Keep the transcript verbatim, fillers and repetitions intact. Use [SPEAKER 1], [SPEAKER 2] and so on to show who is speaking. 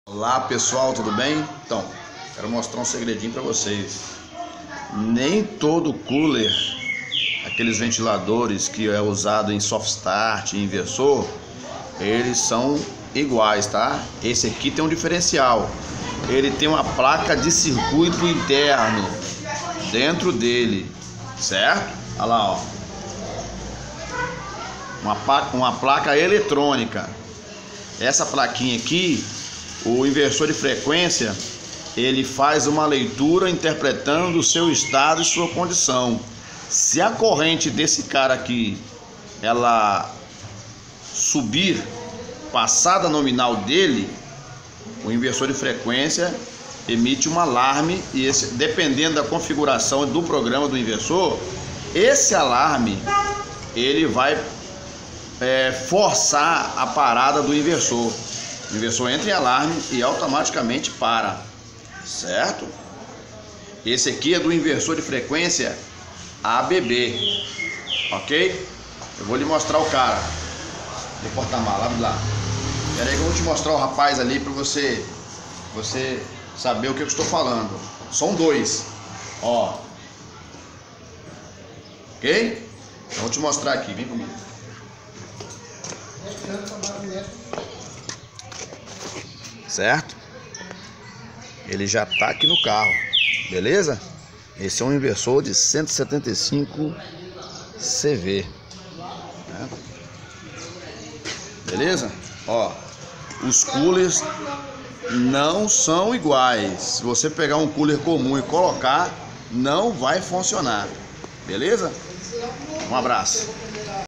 [SPEAKER 1] Olá pessoal, tudo bem? Então, quero mostrar um segredinho para vocês. Nem todo cooler, aqueles ventiladores que é usado em soft start, em inversor, eles são iguais, tá? Esse aqui tem um diferencial. Ele tem uma placa de circuito interno dentro dele, certo? Olha lá, ó. Uma placa, uma placa eletrônica. Essa plaquinha aqui, o inversor de frequência, ele faz uma leitura interpretando o seu estado e sua condição. Se a corrente desse cara aqui, ela subir, passar da nominal dele, o inversor de frequência emite um alarme e esse, dependendo da configuração do programa do inversor, esse alarme ele vai é, forçar a parada do inversor. O inversor entra em alarme e automaticamente para, certo? Esse aqui é do inversor de frequência A B B, ok? Eu vou lhe mostrar o cara de porta-mala, abre lá. Pera aí que eu vou te mostrar o rapaz ali para você, você saber o que eu estou falando. São dois, ó. Ok? Eu vou te mostrar aqui, vem comigo. Certo? Ele já tá aqui no carro, beleza? Esse é um inversor de cento e setenta e cinco C V, né? Beleza? Ó, os coolers não são iguais. Se você pegar um cooler comum e colocar, não vai funcionar, beleza? Um abraço.